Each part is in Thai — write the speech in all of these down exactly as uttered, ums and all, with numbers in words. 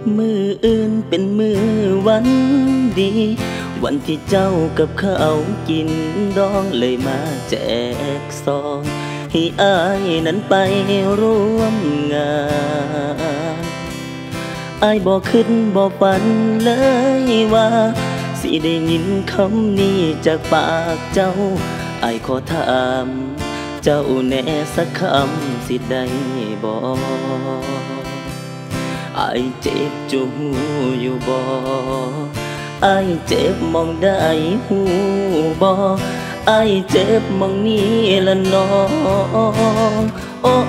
มืออื่นเป็นมือวันดีวันที่เจ้ากับเขากินดองเลยมาแจกซองให้อายนั้นไปร่วมงานอายบอกขึ้นบอกฝันเลยว่าสิได้ยินคำนี้จากปากเจ้าอายขอถามเจ้าแน่สักคำสิได้บอกอายเจ็บจูอยู่บ่อายเจ็บมองได้หูบ่อายเจ็บมองนี้ละน้องโอ้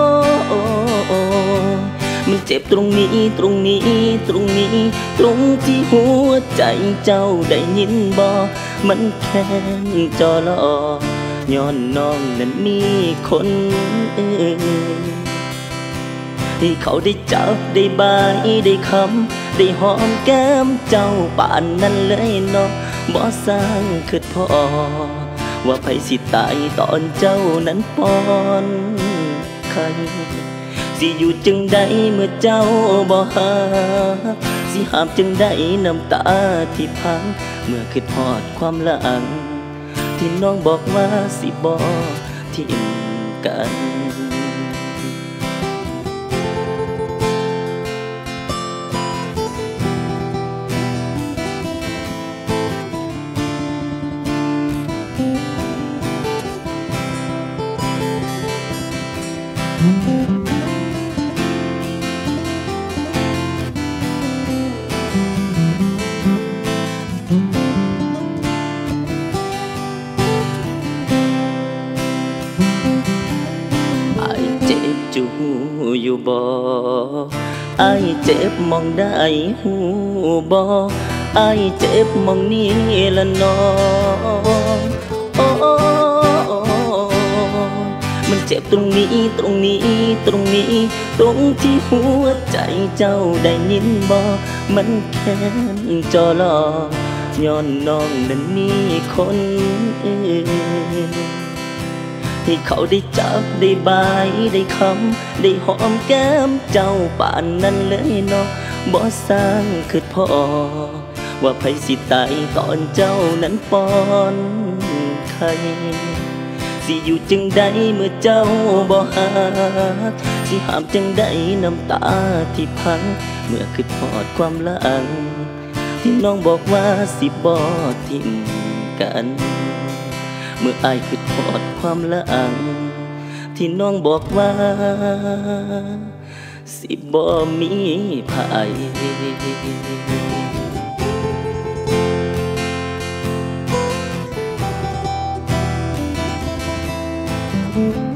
มันเจ็บตรงนี้ตรงนี้ตรงนี้ตรงที่หัวใจเจ้าได้ยินบ่มันแค่จอลอย้อนน้องนั้นมีคนอื่นให้เขาได้จับได้บายได้คำได้หอมแก้มเจ้าป่านนั้นเลยเนาะบ่สร้างคือพอว่าไผสิตายตอนเจ้านั้นปอนใครสิอยู่จึงได้เมื่อเจ้าบ่หาสิห้ามจึงได้น้ำตาที่พังเมื่อคิดฮอดความหลังที่น้องบอกว่าสิบ่ทิ้งกันจูอยู่บ่อายเจ็บมองได้หูบ่อายเจ็บมองนี้ละน้องโอ้มันเจ็บตรงนี้ตรงนี้ตรงนี้ตรงที่หัวใจเจ้าได้ยินบ่มันแค่จอลอย้อนน้องนั้นมีคนอื่นให้เขาได้จับได้บายได้คำได้หอมแก้มเจ้าป่านนั้นเลยเนาะบ่สร้างคือพอว่าไผสิตายตอนเจ้านั้นปอนใครสิอยู่จึงได้เมื่อเจ้าบ่หักสิห้ามจึงได้น้ำตาที่พังเมื่อคิดฮอดความหลังที่น้องบอกว่าสิบ่ทิ้งกันเมื่ออายคิดฮอดความหลังที่น้องบอกว่าสิบ่มีภัย